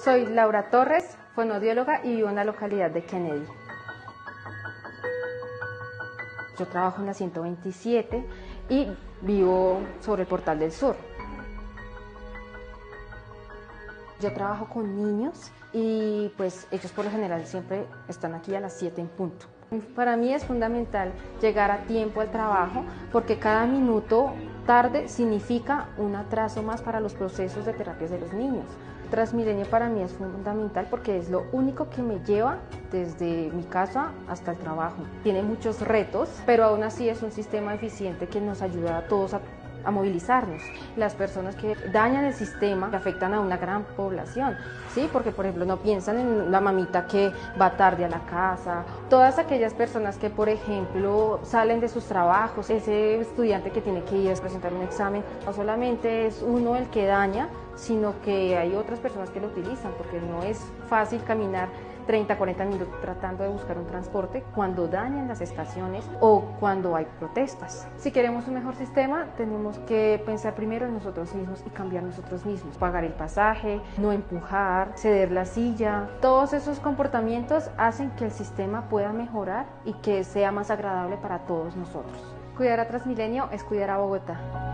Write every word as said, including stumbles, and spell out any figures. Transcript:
Soy Laura Torres, fonoaudióloga y vivo en la localidad de Kennedy. Yo trabajo en la ciento veintisiete y vivo sobre el Portal del Sur. Yo trabajo con niños y pues ellos por lo general siempre están aquí a las siete en punto. Para mí es fundamental llegar a tiempo al trabajo porque cada minuto tarde significa un atraso más para los procesos de terapias de los niños. Transmilenio para mí es fundamental porque es lo único que me lleva desde mi casa hasta el trabajo. Tiene muchos retos, pero aún así es un sistema eficiente que nos ayuda a todos a a movilizarnos. Las personas que dañan el sistema que afectan a una gran población, ¿sí? Porque por ejemplo no piensan en la mamita que va tarde a la casa, todas aquellas personas que por ejemplo salen de sus trabajos, ese estudiante que tiene que ir a presentar un examen, no solamente es uno el que daña, sino que hay otras personas que lo utilizan, porque no es fácil caminar treinta, cuarenta minutos tratando de buscar un transporte cuando dañan las estaciones o cuando hay protestas. Si queremos un mejor sistema, tenemos que pensar primero en nosotros mismos y cambiar nosotros mismos. Pagar el pasaje, no empujar, ceder la silla. Todos esos comportamientos hacen que el sistema pueda mejorar y que sea más agradable para todos nosotros. Cuidar a Transmilenio es cuidar a Bogotá.